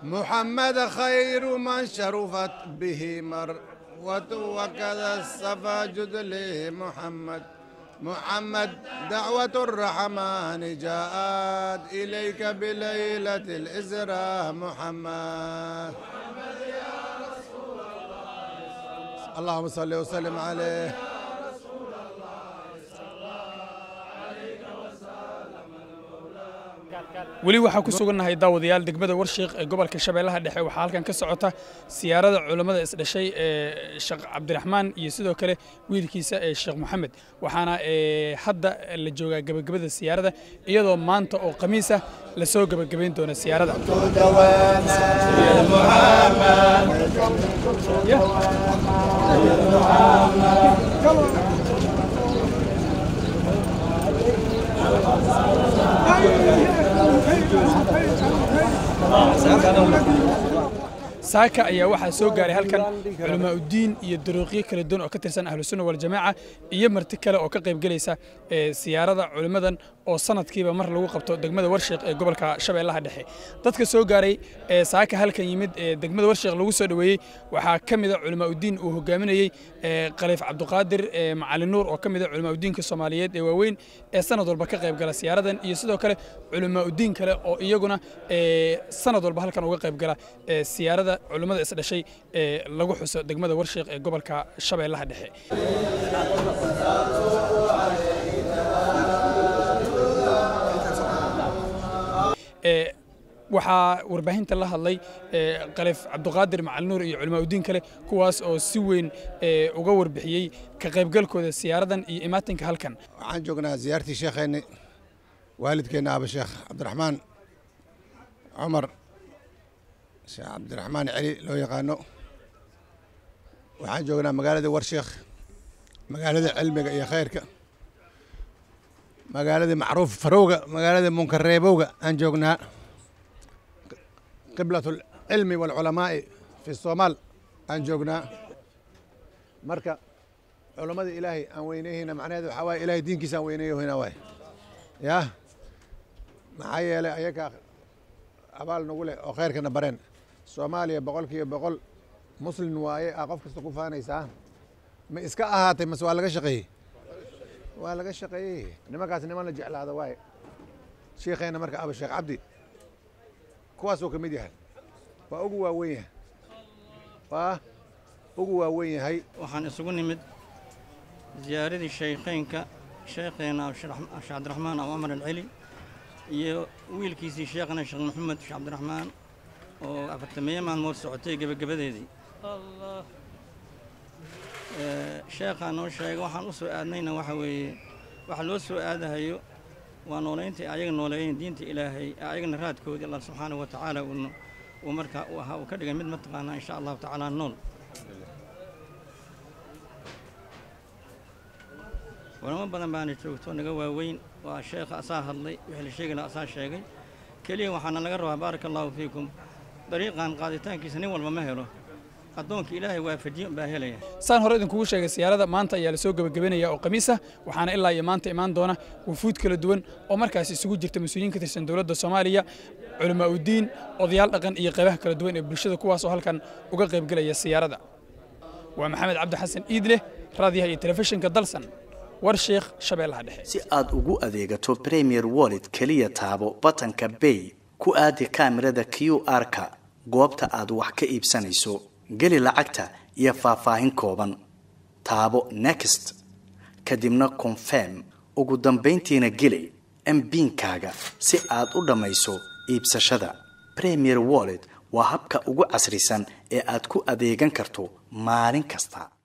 محمد خير من شرفت به مروة وكذا الصفا جد له محمد محمد دعوة الرحمن جاءت إليك بليلة الإسراء محمد يا رسول الله اللهم صل وسلم عليه weli waxaa ku sugannahay daawadayaal degmada Warshiiq ee gobolka Shabeellaha Dhexe waxaa halkan ka socota siyaarada culimada isdhashay ee Sheekh Cabdiraxmaan iyo sidoo kale wiilkiisa ee Sheekh Maxamed waxaana hadda la joogaa gabagabada siyaarada iyadoo maanta oo Khamiis ah la soo gabagabeyn doona siyaarada saaka ayaa waxaa soo gaaray halkan culamaa udiin iyo duruuqyo kala duwan oo ka tirsan ahlu sunna wal jamaaca iyo marti kale oo ka qayb galaysa siyaarada culimadan oo sanadkiiba mar lagu qabto degmada Warshiiq ee gobolka Shabeellaha Dhexe dadka soo gaaray saaka halkan yimid degmada Warshiiq lagu soo dhaweeyay waxaa kamid ah culamaa udiin uu hogaaminayay Khaliif Cabdiqaadir Macalin Nuur oo kamid ah culamaa udiinka Soomaaliyeed ee waaweyn ee sanad walba ka qayb gala siyaaradan iyo sidoo kale culamaa udiin kale oo iyaguna sanad walba halkan uga qayb gala siyaarada culimada isdhashay ee lagu xuso degmada Warshiiq ee gobolka Shabeellaha Dhexe waxaa warbaahinta la hadlay Khaliif Cabdiqaadir Macalin Nuur iyo culamaa udiin kale kuwaas oo si weyn uga warbixiyay ka qaybgalkooda siyaaradan iyo imaatinka halkan waxaan joognaa ziyaartii sheekheena waalidkeena Abu Sheekh Cabdiraxmaan Umar Sheekh Cabdiraxmaan Cali loo yaqaano waxaan joognaa magaalada Warshiiq magaalada cilmiga iyo khayrka magaalada macruuf farowga magaalada munkareebowga aan joognaa قبلة العلم والعلماء في الصومال أن جوجنا مركا علماء إلهي أن وينيه هنا معناه حواي إلهي دين كيس أن وينيه هنا واي يا معايا لا أيك أبال نقول أخير كنا برين الصومالية بقول كي بقول مسلم واي أقف كستقفاني سا ما إسكا أهاتي مسؤول لك شقي ولا شقي نما كاس نما نرجع على هذا واي شيخنا مركا أبو الشيخ عبدي kuwaasoo ka mid yahay waa ugu waaweyn yahay waxaan isugu nimid ziyaaradii sheekheynka sheekheena Sheekh Cabdiraxmaan Umar al-Cali iyo wiilkiisii sheekhana Sheekh Maxamed Sheekh Cabdiraxmaan oo afartameeyo maalmood socotay gabagabadeedii Allah sheekhan oo sheegay waxaan u soo aadnayna waxa weeye waxa loo soo aadahayo ونولينتي أيق نولين دينتي إلهي أيق نراد كودي الله سبحانه وتعالى ومركا وكذا مد متقانا إن شاء الله تعالى النول ولما بدنا باني شوفتون نجوا وين والشيخ أساه الله وحل الشيخ لا أساه الشيخ كليه وحنا نقرأ بارك الله فيكم طريقا قادتان كيسني والمهله adoonka Ilaahay waa fadhiyo baahelaya saan hore idin kugu sheegay siyaarada maanta ayaa la soo gabagabeynaya oo Khamiis ah waxaana ilaa iyo maanta imaan doona wufuud kala duwan oo markaas isugu jirta mas'uuliyiin ka tirsan dawladda Soomaaliya culamaa udiin odayaal dhaqan iyo qaybaha kala duwan ee bulshada kuwaas oo halkan uga qayb galaya siyaarada waa Maxamed Cabdi Xasan Iidle raadiyaha iyo telefishinka Dalsan Warshiiq Shabeellaha Dhexe si aad ugu adeegato Premier Wallet kaliya taabo batanka Pay ku aadi kaamirada QR-ka goobta aad wax ka iibsanayso geli lacagta iyo faahfaahin kooban taabo next kadibna confirm ugu dambeyntiina geli MPin-kaaga si aad u dhamayso iibsashada Premier Wallet waa habka ugu casrisan ee aad ku adeegan karto maalin kasta